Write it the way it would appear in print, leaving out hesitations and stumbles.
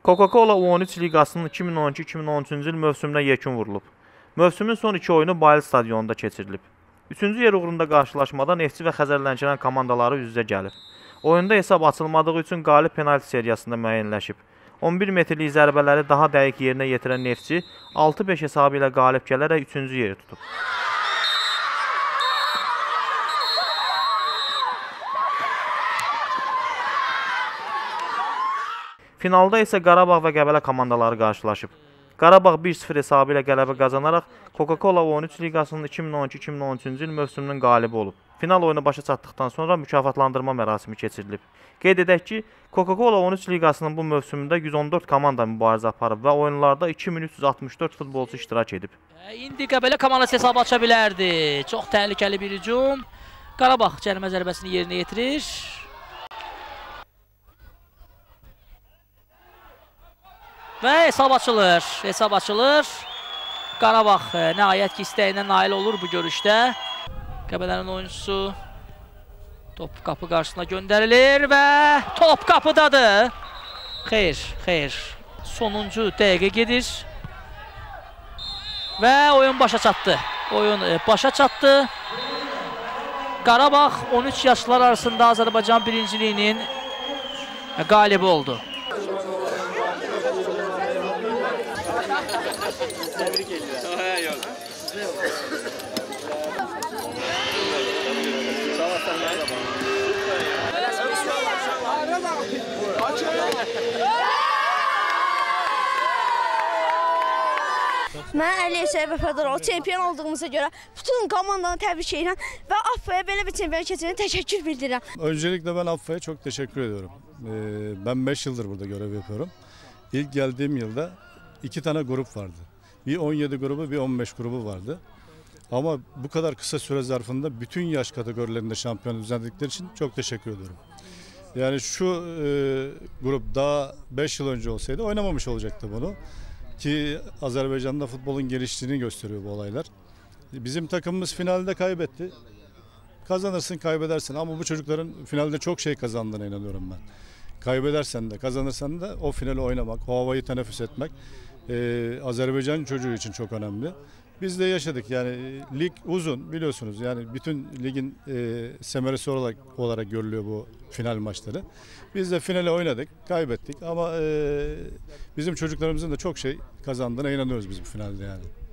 Coca-Cola U13 liqasının 2012-2013-cü il mövsümünə yekun vurulub. Mövsümün son iki oyunu Bayıl stadionunda keçirilib. Üçüncü yer uğrunda qarşılaşmada Neftçi və Xəzər Lənkəran komandaları üz-üzə gəlib. Oyunda hesab açılmadığı üçün qalib penalti seriyasında müəyyənləşib. 11 metrlik zərbələri daha dəqiq yerinə yetirən Neftçi 6-5 hesabı ilə qalib gələrək üçüncü yeri tutub. Finalda isə Qarabağ və Qəbələ komandaları qarşılaşıb. Qarabağ 1-0 hesabı ilə qələbə qazanaraq Coca-Cola U13 liqasının 2012-2013-cü il mövsümünün qalibi olub. Final oyunu başa çatdıqdan sonra mükafatlandırma mərasimi keçirilib. Qeyd edək ki, Coca-Cola U13 liqasının bu mövsümündə 114 komanda mübarizə aparıb və oyunlarda 2364 futbolçu iştirak edib. İndi Qəbələ komandası hesab aça bilərdi. Çox təhlükəli bir hücum. Qarabağ cərimə zərbəsini yerinə yetirir. Və hesab açılır. Hesab açılır. Qarabağ nəhayət ki istəyinə nail olur bu görüşdə. Qəbələnin oyuncusu top qapı qarşısına göndərilir və top qapıdadır. Xeyr, xeyr. Sonuncu dəqiqə gedir. Və oyun başa çatdı. Oyun başa çatdı. Qarabağ 13 yaşlılar arasında Azərbaycan birinciliyinin qalibi oldu. Təbrik edirəm. Mən Əliyev Səbəb Fədərov çempion olduğumuza görə bütün komandanı təbrik edirəm və AFFA'ya belə bir çempion keçirdiğine teşekkür bildirirəm. Öncelikle ben AFFA'ya çok teşekkür ediyorum. Ben 5 yıldır burada görev yapıyorum. İlk geldiğim yılda 2 tane grup vardı. Bir 17 grubu, bir 15 grubu vardı. Ama bu kadar kısa süre zarfında bütün yaş kategorilerinde şampiyon düzenledikleri için çok teşekkür ediyorum. Yani şu grup daha 5 yıl önce olsaydı oynamamış olacaktı bunu. Ki Azerbaycan'da futbolun geliştiğini gösteriyor bu olaylar. Bizim takımımız finalde kaybetti. Kazanırsın, kaybedersin ama bu çocukların finalde çok şey kazandığına inanıyorum ben. Kaybedersen de kazanırsan da o finali oynamak, o havayı teneffüs etmek Azerbaycan çocuğu için çok önemli. Biz de yaşadık yani lig uzun biliyorsunuz yani bütün ligin semeresi olarak görülüyor bu final maçları. Biz de finale oynadık, kaybettik ama bizim çocuklarımızın da çok şey kazandığına inanıyoruz biz bu finalde yani.